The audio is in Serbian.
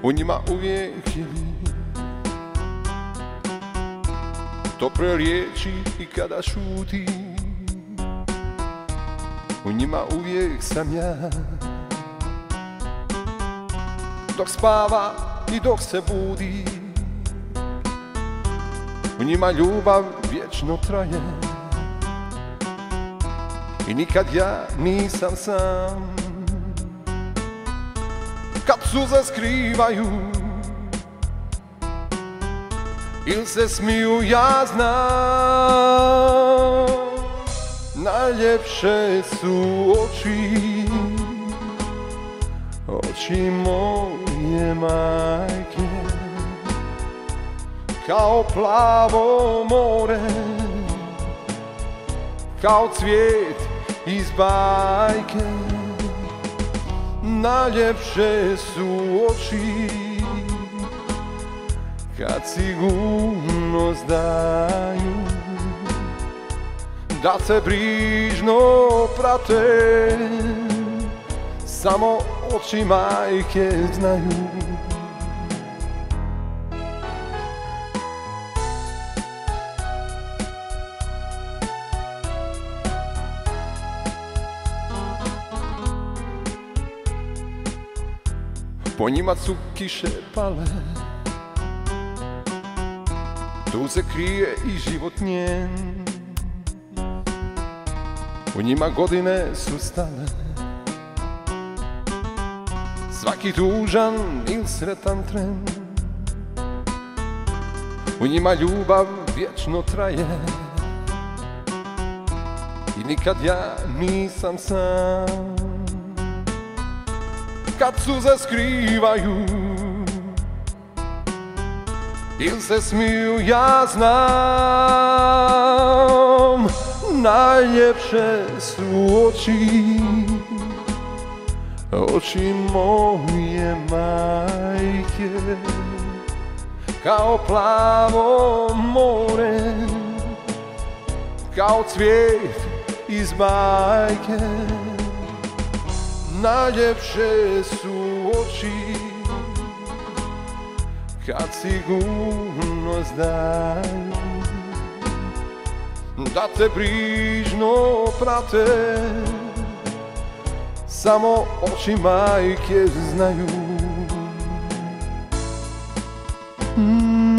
u njima uvijek je tople riječi i kada šuti, u njima uvijek sam ja. Dok spava i dok se budi, u njima ljubav vječno traje. I nikad ja nisam sam. Kad suze skrivaju ili se smiju, ja znam, najljepše su oči, oči moje majke. Kao plavo more, kao cvijet iz bajke. Najljepše su oči kad sigurnost daju, da te brižno prate, samo oči majke znaju. Po njima su kiše pale, tu se krije i život njen. U njima godine su stale, svaki tužan il sretan tren. U njima ljubav vječno traje i nikad ja nisam sam. Kad suze skrivaju ili se smiju, ja znam, najljepše su oči, oči moje majke. Kao plavo more, kao cvijet iz bajke. Najljepše su oči kad sigurnost daju, da te brižno prate, samo oči majke znaju.